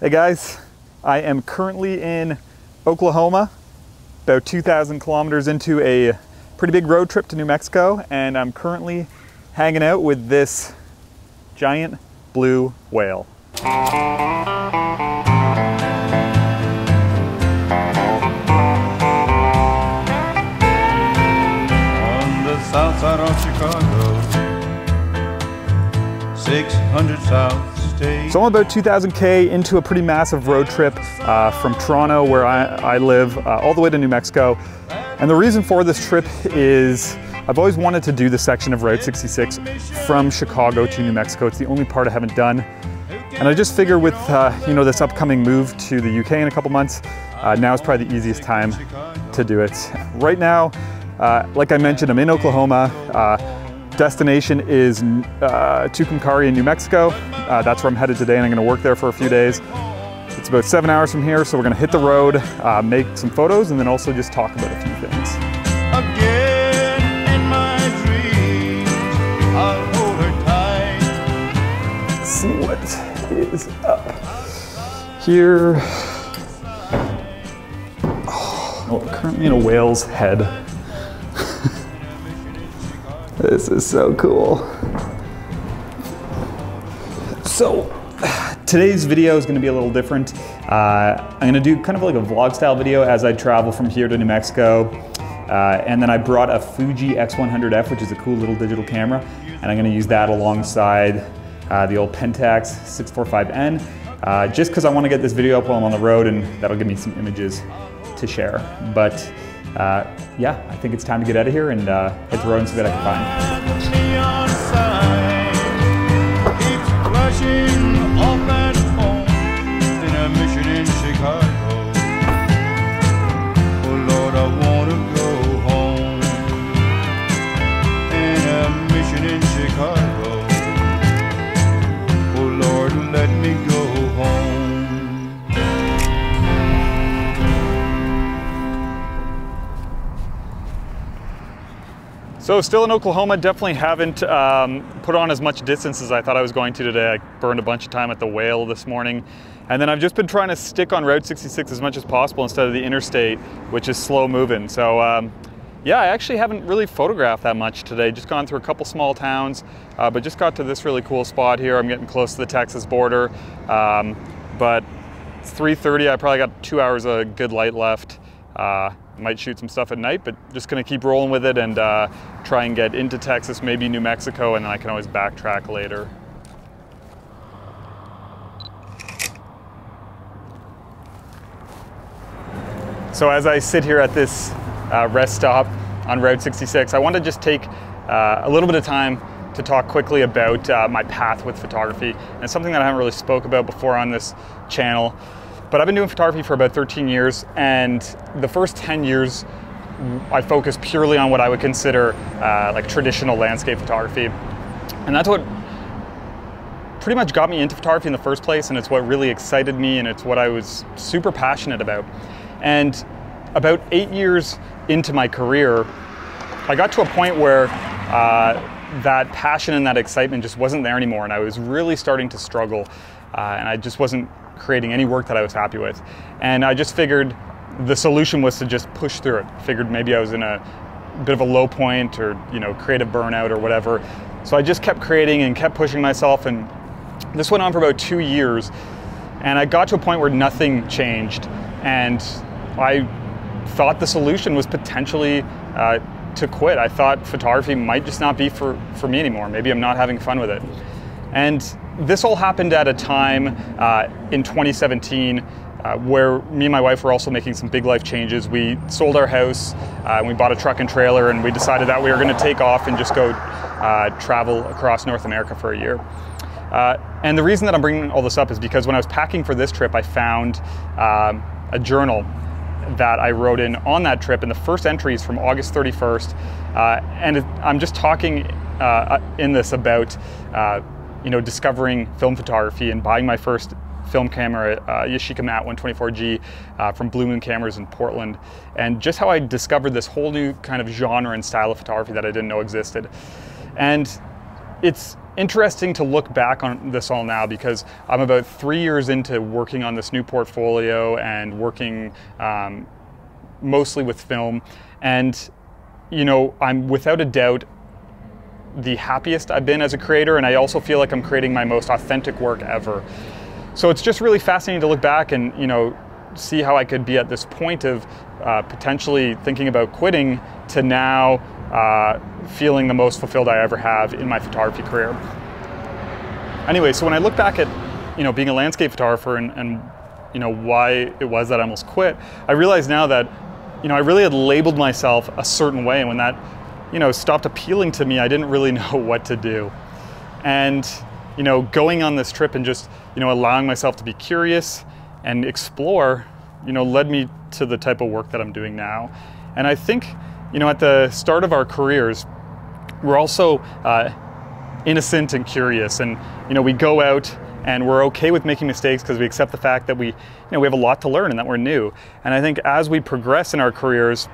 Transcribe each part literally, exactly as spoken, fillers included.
Hey guys, I am currently in Oklahoma, about two thousand kilometers into a pretty big road trip to New Mexico, and I'm currently hanging out with this giant blue whale. On the south side of Chicago, six hundred South State. So I'm about two thousand K into a pretty massive road trip uh, from Toronto, where I, I live, uh, all the way to New Mexico. And the reason for this trip is I've always wanted to do the section of Route sixty-six from Chicago to New Mexico. It's the only part I haven't done. And I just figure with uh, you know, this upcoming move to the U K in a couple months, uh, now is probably the easiest time to do it. Right now, uh, like I mentioned, I'm in Oklahoma. Uh, destination is uh, Tucumcari in New Mexico. Uh, that's where I'm headed today, and I'm gonna work there for a few days. It's about seven hours from here, so we're gonna hit the road, uh, make some photos, and then also just talk about a few things. Again in my dreams, I'll hold her tight. Let's see what is up here. Oh, we're currently in a whale's head. This is so cool. So today's video is going to be a little different. Uh, I'm going to do kind of like a vlog style video as I travel from here to New Mexico. Uh, and then I brought a Fuji X one hundred F, which is a cool little digital camera. And I'm going to use that alongside uh, the old Pentax six forty-five N. Uh, just because I want to get this video up while I'm on the road, and that'll give me some images to share. But uh, yeah, I think it's time to get out of here and uh, hit the road and see what I can find. So still in Oklahoma, definitely haven't um, put on as much distance as I thought I was going to today. I burned a bunch of time at the Whale this morning. And then I've just been trying to stick on Route sixty-six as much as possible instead of the interstate, which is slow moving. So um, yeah, I actually haven't really photographed that much today. Just gone through a couple small towns, uh, but just got to this really cool spot here. I'm getting close to the Texas border. Um, but it's three thirty, I probably got two hours of good light left. Uh, might shoot some stuff at night, but just gonna keep rolling with it and uh, try and get into Texas, maybe New Mexico, and then I can always backtrack later. So as I sit here at this uh, rest stop on Route sixty-six, I want to just take uh, a little bit of time to talk quickly about uh, my path with photography. And it's something that I haven't really spoke about before on this channel. But I've been doing photography for about thirteen years, and the first ten years I focused purely on what I would consider uh, like traditional landscape photography. And that's what pretty much got me into photography in the first place, and it's what really excited me, and it's what I was super passionate about. And about eight years into my career, I got to a point where uh, that passion and that excitement just wasn't there anymore, and I was really starting to struggle, uh, and I just wasn't creating any work that I was happy with. And I just figured the solution was to just push through it. Figured maybe I was in a bit of a low point, or you know, creative burnout or whatever. So I just kept creating and kept pushing myself, and this went on for about two years. And I got to a point where nothing changed, and I thought the solution was potentially uh, to quit. I thought photography might just not be for, for me anymore. Maybe I'm not having fun with it. And this all happened at a time uh, in twenty seventeen uh, where me and my wife were also making some big life changes. We sold our house, uh, and we bought a truck and trailer, and we decided that we were going to take off and just go uh, travel across North America for a year. Uh, and the reason that I'm bringing all this up is because when I was packing for this trip, I found um, a journal that I wrote in on that trip, and the first entry is from August thirty-first. Uh, and it, I'm just talking uh, in this about uh, you know, discovering film photography and buying my first film camera, uh, Yashica Mat one twenty-four G uh, from Blue Moon Cameras in Portland, and just how I discovered this whole new kind of genre and style of photography that I didn't know existed. And it's interesting to look back on this all now, because I'm about three years into working on this new portfolio and working um, mostly with film. And, you know, I'm without a doubt the happiest I've been as a creator, and I also feel like I'm creating my most authentic work ever. So it's just really fascinating to look back and, you know, see how I could be at this point of uh, potentially thinking about quitting to now uh, feeling the most fulfilled I ever have in my photography career. Anyway, so when I look back at, you know, being a landscape photographer and, and you know, why it was that I almost quit, I realize now that, you know, I really had labeled myself a certain way, and when that, you know, stopped appealing to me, I didn't really know what to do. And, you know, going on this trip and just, you know, allowing myself to be curious and explore, you know, led me to the type of work that I'm doing now. And I think, you know, at the start of our careers, we're also uh, innocent and curious, and, you know, we go out and we're okay with making mistakes because we accept the fact that we, you know, we have a lot to learn and that we're new. And I think as we progress in our careers,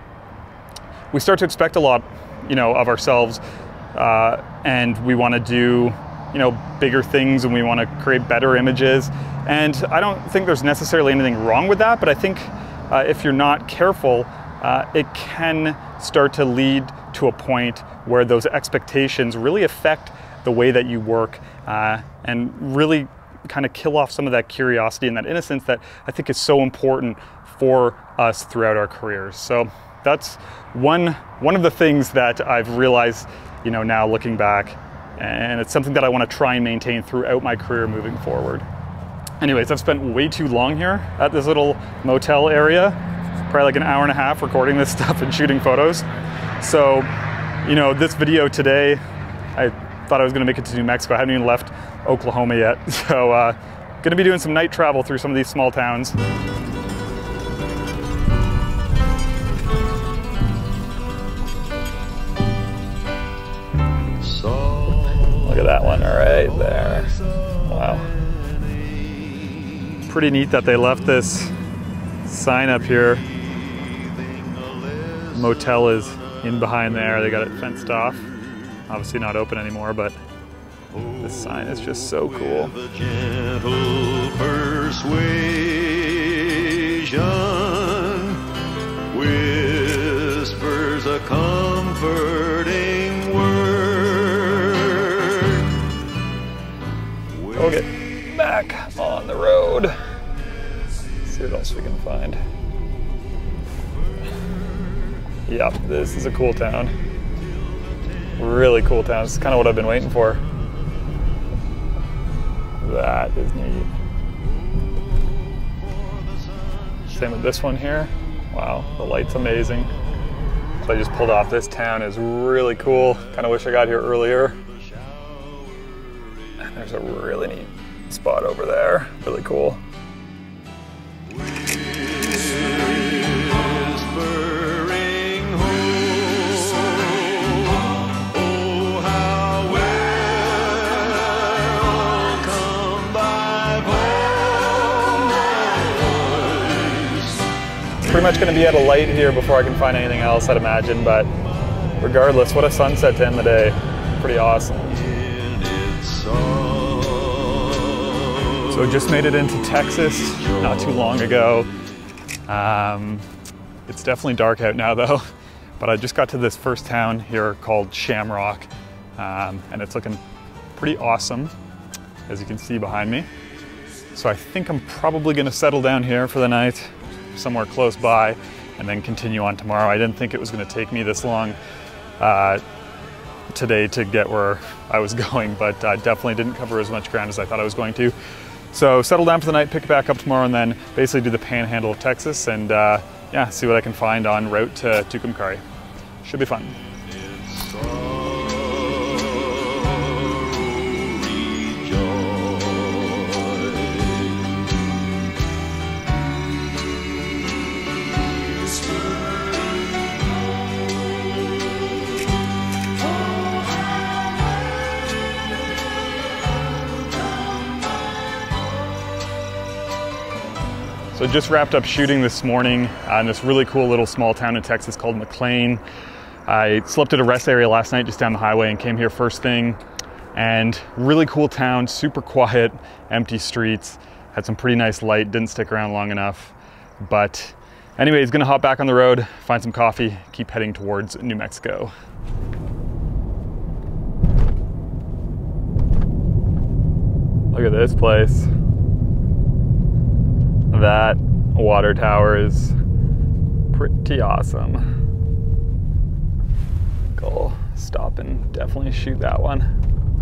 we start to expect a lot, you know, of ourselves, uh, and we want to do, you know, bigger things, and we want to create better images. And I don't think there's necessarily anything wrong with that, but I think uh, if you're not careful, uh, it can start to lead to a point where those expectations really affect the way that you work, uh, and really kind of kill off some of that curiosity and that innocence that I think is so important for us throughout our careers. So that's one one of the things that I've realized, you know, now looking back, and it's something that I want to try and maintain throughout my career moving forward. Anyways, I've spent way too long here at this little motel area, probably like an hour and a half recording this stuff and shooting photos. So, you know, this video today, I thought I was going to make it to New Mexico. I haven't even left Oklahoma yet. So, uh, going to be doing some night travel through some of these small towns. Look at that one right there. Wow. Pretty neat that they left this sign up here. Motel is in behind there. They got it fenced off. Obviously not open anymore, but this sign is just so cool. Gentle persuasion whispers a comforting word. We'll get back on the road. Let's see what else we can find. Yep, this is a cool town. Really cool town. This is kind of what I've been waiting for. That is neat. Same with this one here. Wow, the light's amazing. So I just pulled off. This town is really cool. Kind of wish I got here earlier. And there's a really neat spot over there. Really cool. Pretty much going to be at a light here before I can find anything else, I'd imagine, but regardless, what a sunset to end the day. Pretty awesome. So just made it into Texas not too long ago. Um, it's definitely dark out now though, but I just got to this first town here called Shamrock, um, and it's looking pretty awesome, as you can see behind me. So I think I'm probably going to settle down here for the night, somewhere close by, and then continue on tomorrow. I didn't think it was going to take me this long uh, today to get where I was going, but I definitely didn't cover as much ground as I thought I was going to. So settle down for the night, pick it back up tomorrow, and then basically do the panhandle of Texas and uh, yeah, see what I can find en route to Tucumcari. Should be fun. So just wrapped up shooting this morning uh, in this really cool little small town in Texas called McLean. I slept at a rest area last night just down the highway and came here first thing. And really cool town, super quiet, empty streets, had some pretty nice light, didn't stick around long enough. But anyways, gonna hop back on the road, find some coffee, keep heading towards New Mexico. Look at this place. That water tower is pretty awesome. I'll stop and definitely shoot that one.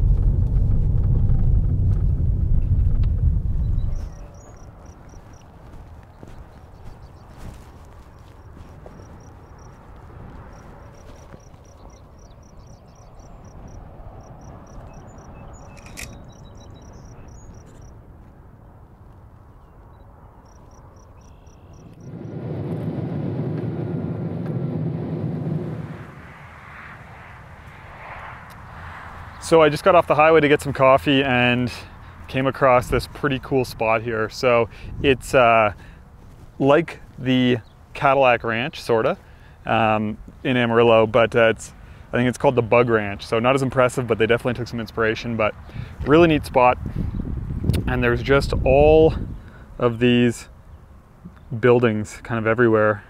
So I just got off the highway to get some coffee and came across this pretty cool spot here. So it's uh, like the Cadillac Ranch, sorta, um, in Amarillo, but uh, it's, I think it's called the Bug Ranch. So not as impressive, but they definitely took some inspiration, but really neat spot. And there's just all of these buildings kind of everywhere.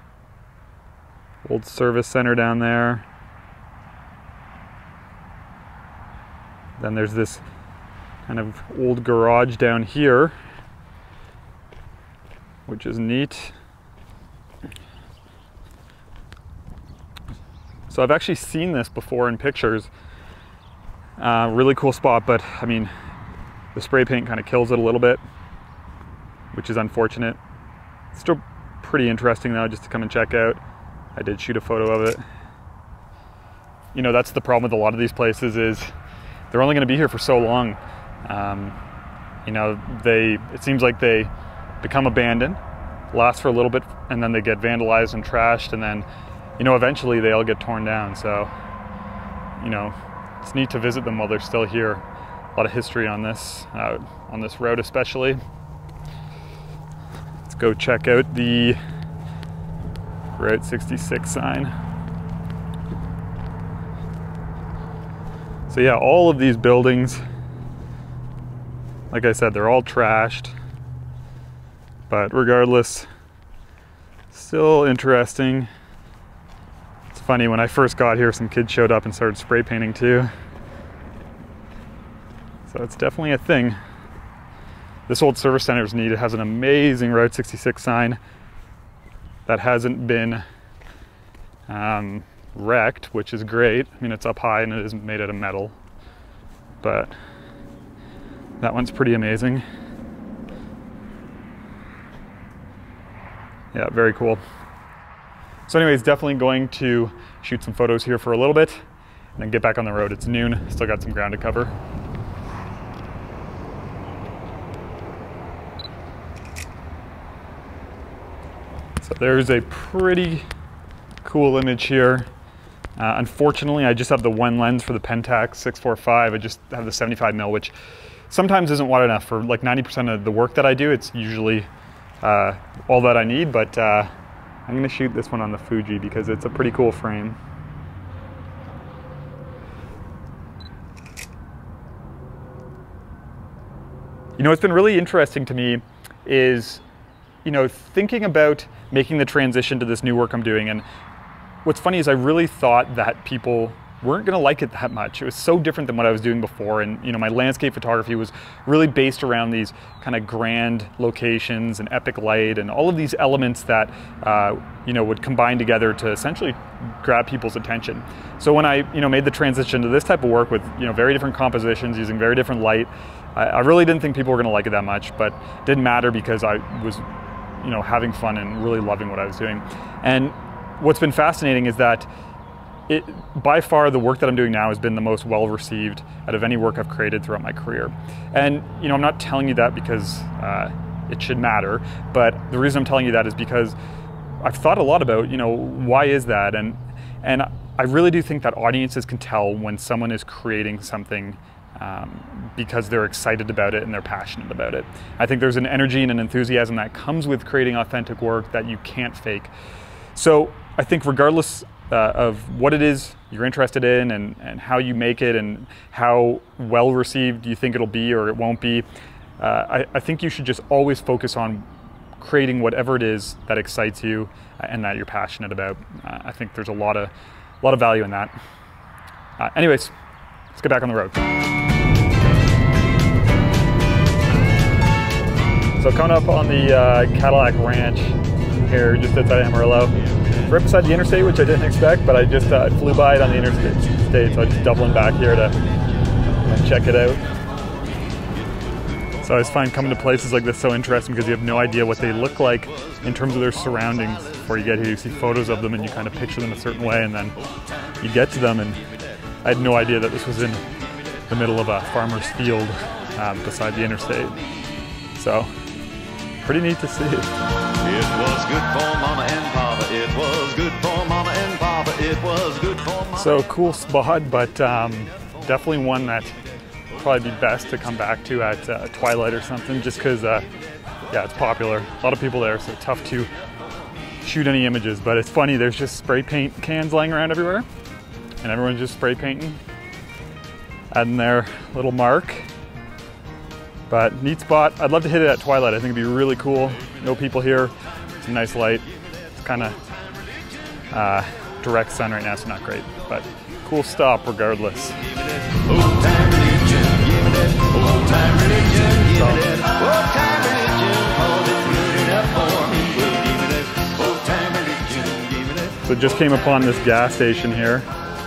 Old service center down there. Then there's this kind of old garage down here, which is neat. So I've actually seen this before in pictures. Uh, really cool spot, but I mean, the spray paint kind of kills it a little bit, which is unfortunate. Still pretty interesting though, just to come and check out. I did shoot a photo of it. You know, that's the problem with a lot of these places is they're only going to be here for so long. Um, you know, they, it seems like they become abandoned, last for a little bit, and then they get vandalized and trashed, and then, you know, eventually they all get torn down. So, you know, it's neat to visit them while they're still here. A lot of history on this, uh, on this road especially. Let's go check out the Route sixty-six sign. So yeah, all of these buildings, like I said, they're all trashed, but regardless, still interesting. It's funny, when I first got here, some kids showed up and started spray painting too. So it's definitely a thing. This old service center is neat. It has an amazing Route sixty-six sign that hasn't been um, wrecked, which is great. I mean, it's up high and it is made out of metal, but that one's pretty amazing. Yeah, very cool. So anyways, definitely going to shoot some photos here for a little bit and then get back on the road. It's noon, still got some ground to cover. So there's a pretty cool image here. Uh, unfortunately, I just have the one lens for the Pentax six forty-five. I just have the seventy-five mil, which sometimes isn't wide enough for like ninety percent of the work that I do. It's usually uh, all that I need, but uh, I'm gonna shoot this one on the Fuji because it's a pretty cool frame. You know, what's been really interesting to me is, you know, thinking about making the transition to this new work I'm doing. And what's funny is I really thought that people weren't gonna like it that much. It was so different than what I was doing before. And, you know, my landscape photography was really based around these kind of grand locations and epic light and all of these elements that, uh, you know, would combine together to essentially grab people's attention. So when I, you know, made the transition to this type of work with, you know, very different compositions, using very different light, I, I really didn't think people were gonna like it that much, but it didn't matter because I was, you know, having fun and really loving what I was doing. And what's been fascinating is that it, by far, the work that I'm doing now has been the most well-received out of any work I've created throughout my career. And, you know, I'm not telling you that because uh, it should matter, but the reason I'm telling you that is because I've thought a lot about, you know, why is that? And, and I really do think that audiences can tell when someone is creating something um, because they're excited about it and they're passionate about it. I think there's an energy and an enthusiasm that comes with creating authentic work that you can't fake. So I think regardless uh, of what it is you're interested in and, and how you make it and how well received you think it'll be or it won't be. Uh, I, I think you should just always focus on creating whatever it is that excites you and that you're passionate about. Uh, I think there's a lot of, a lot of value in that. Uh, anyways, let's get back on the road. So coming up on the uh, Cadillac Ranch here, just outside Amarillo, right beside the interstate, which I didn't expect, but I just uh, flew by it on the interstate, so I'm just doubling back here to uh, check it out. So I just find coming to places like this so interesting because you have no idea what they look like in terms of their surroundings before you get here. You see photos of them and you kind of picture them a certain way, and then you get to them, and I had no idea that this was in the middle of a farmer's field um, beside the interstate. So, pretty neat to see. It was good for mama and papa. It was good for mama and papa. It was good for mama. So cool spot, but um, definitely one that probably be best to come back to at uh, twilight or something, just because uh, yeah, it's popular. A lot of people there, so tough to shoot any images. But it's funny, there's just spray paint cans lying around everywhere, and everyone's just spray painting, adding their little mark. But neat spot. I'd love to hit it at twilight. I think it'd be really cool. No people here. It's a nice light. It's kind of uh, direct sun right now, so not great, but cool stop regardless. So just came upon this gas station here.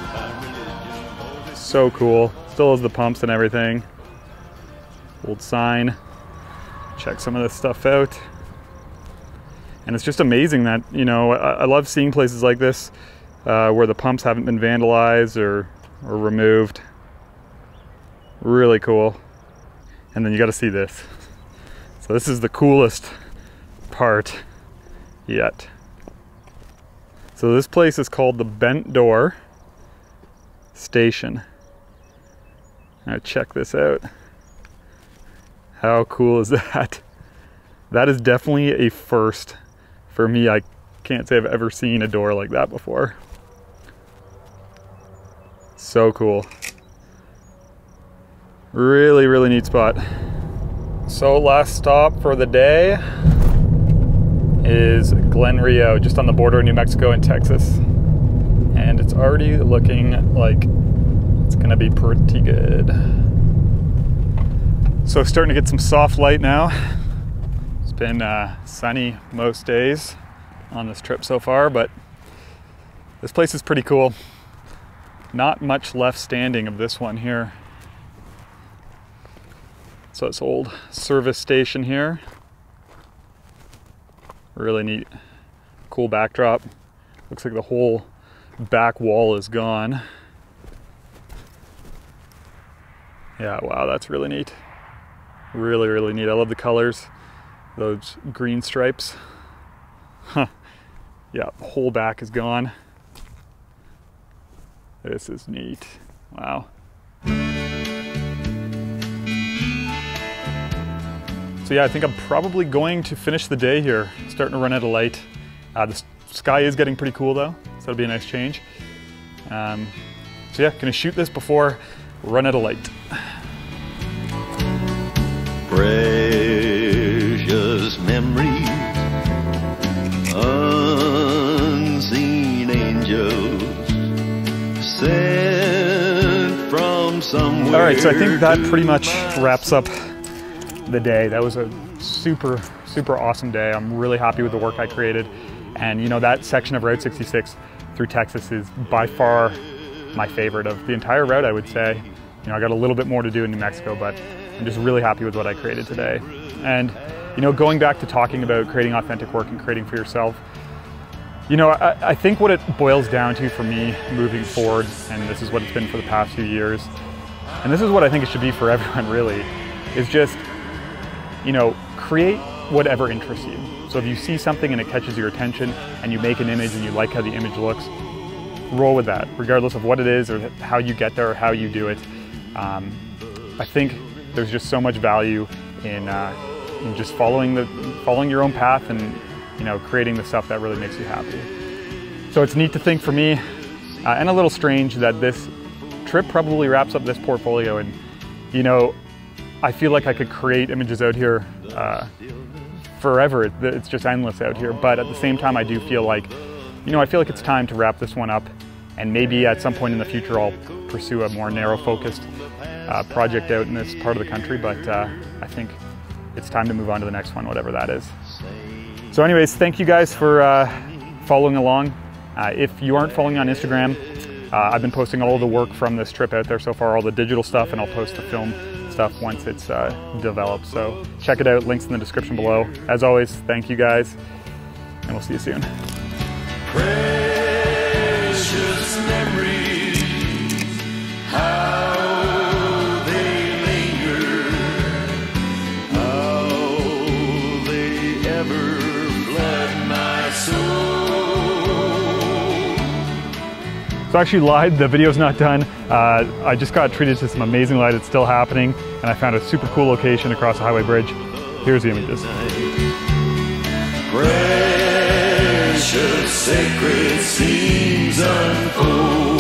So cool. Still has the pumps and everything. Old sign. Check some of this stuff out. And it's just amazing that, you know, I, I love seeing places like this uh, where the pumps haven't been vandalized or, or removed. Really cool. And then you got to see this. So this is the coolest part yet. So this place is called the Bent Door Station. Now check this out. How cool is that? That is definitely a first for me. I can't say I've ever seen a door like that before. So cool. Really, really neat spot. So last stop for the day is Glen Rio, just on the border of New Mexico and Texas. And it's already looking like it's gonna be pretty good. So starting to get some soft light now. It's been uh, sunny most days on this trip so far, but this place is pretty cool. Not much left standing of this one here. So it's old service station here. Really neat, cool backdrop. Looks like the whole back wall is gone. Yeah, wow, that's really neat. Really, really neat. I love the colors. Those green stripes. Huh. Yeah, the whole back is gone. This is neat. Wow. So yeah, I think I'm probably going to finish the day here. Starting to run out of light. Uh, the sky is getting pretty cool though, so that'll be a nice change. Um, so yeah, gonna shoot this before we run out of light. Precious memories, unseen angels, sent from somewhere. All right, so I think that pretty much wraps up the day. That was a super, super awesome day. I'm really happy with the work I created. And you know, that section of Route sixty-six through Texas is by far my favorite of the entire route, I would say. You know, I got a little bit more to do in New Mexico, but I'm just really happy with what I created today. And, you know, going back to talking about creating authentic work and creating for yourself, you know, I, I think what it boils down to for me moving forward, and this is what it's been for the past few years, and this is what I think it should be for everyone really, is just, you know, create whatever interests you. So if you see something and it catches your attention and you make an image and you like how the image looks, roll with that, regardless of what it is or how you get there or how you do it. Um, I think there's just so much value in, uh, in just following the following your own path and, you know, creating the stuff that really makes you happy. So it's neat to think for me, uh, and a little strange, that this trip probably wraps up this portfolio. And you know, I feel like I could create images out here uh, forever. It's just endless out here. But at the same time, I do feel like, you know, I feel like it's time to wrap this one up. And maybe at some point in the future, I'll pursue a more narrow focused uh, project out in this part of the country. But uh, I think it's time to move on to the next one, whatever that is. So anyways, thank you guys for uh, following along. Uh, if you aren't following on Instagram, uh, I've been posting all of the work from this trip out there so far, all the digital stuff, and I'll post the film stuff once it's uh, developed. So check it out, links in the description below. As always, thank you guys, and we'll see you soon. Precious memories, how they linger, how they ever flood my soul. So I actually lied, the video's not done. Uh, I just got treated to some amazing light. It's still happening, and I found a super cool location across a highway bridge. Here's the images. Precious sacred scenes unfold.